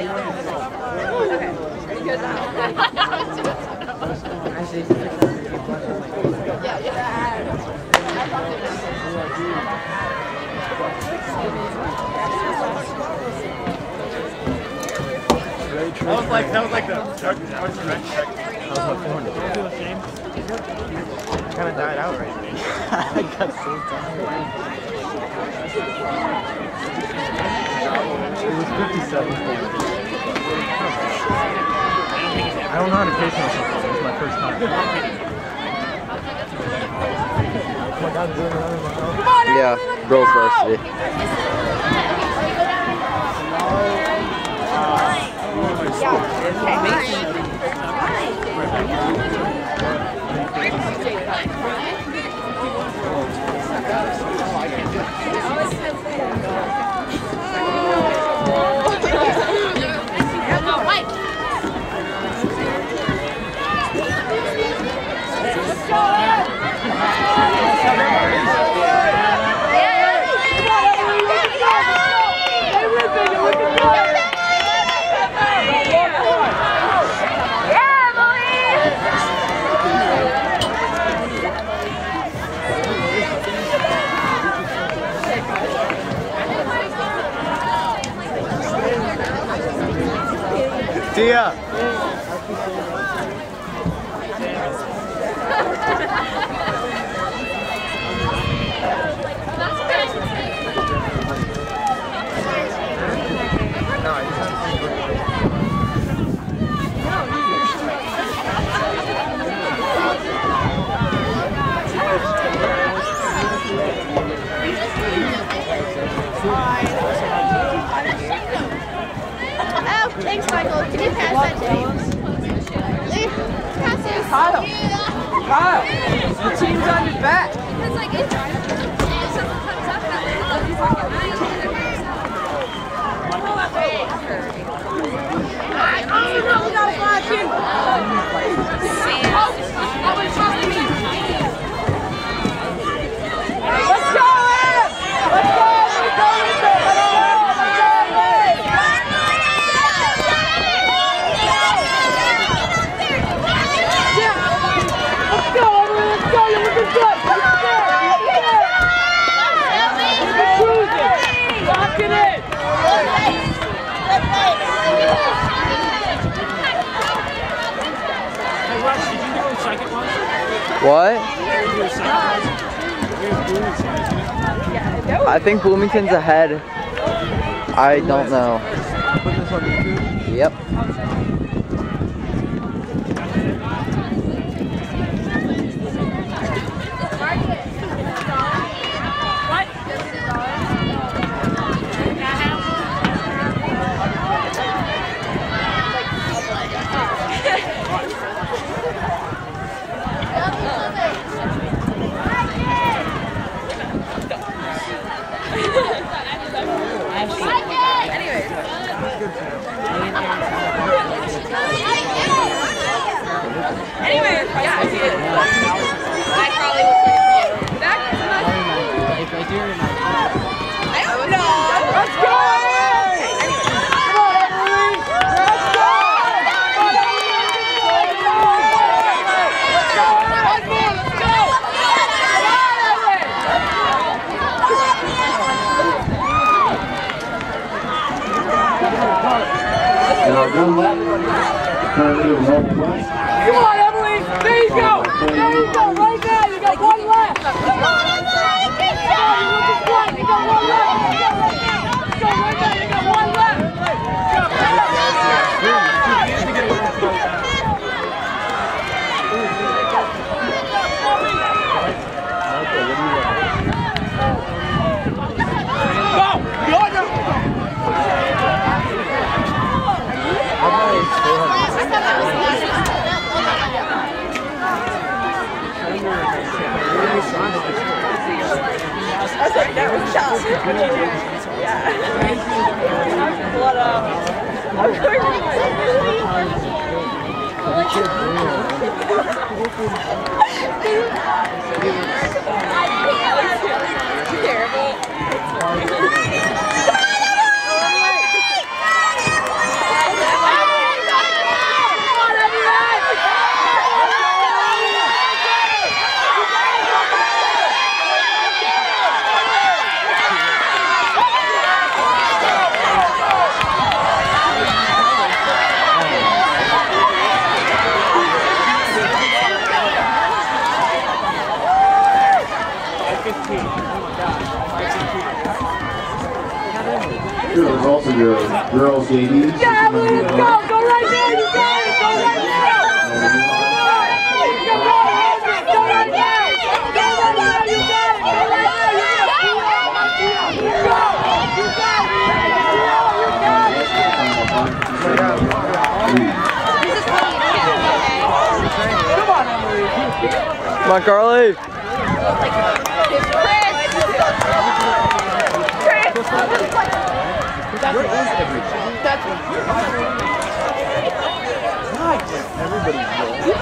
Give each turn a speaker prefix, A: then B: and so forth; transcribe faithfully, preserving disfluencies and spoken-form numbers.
A: That was like that was like the that was the red check. That was my phone. I kind of died out right now. I got so tired. It was fifty-seven. I don't know how to pace myself. It was my first time. Oh my God, doing another mile.
B: Yeah, Brelsford Varsity.
A: See ya.
C: Thanks, Michael. Can you pass that, James? Pass it.
D: Kyle. Kyle. The team's on your back.
C: Because, like, it's something comes up that way. It's fucking nice. I don't know without flashing. Let's go, Adam! Let's go! Let's go with it!
B: What? I think Bloomington's ahead. I don't know. Yep.
C: Anyway, yeah, I see it. Hi, Carley. What's your name? Back to my... I don't know. Let's go! Come on, Emily! Let's go! Let's go! One more, let's go! Come on, Emily! There you go! There you go! Right now! You got one left! Come on, Emily! Good job! You got one left! Let's go right now! You got one left! Go! Go! That's right, that was Chelsea. Yeah. What up? I'm terrible.
E: your girls' babies.
C: Yeah, Emily, let's go! Go right there! You got it! Go right there! Go right there! Go right there! Go right there! You got it! Go right there! You got it! You got it! You got it! Come on, Emily!
B: Come on, Carly!
A: That's what That's what nice. Everybody's good.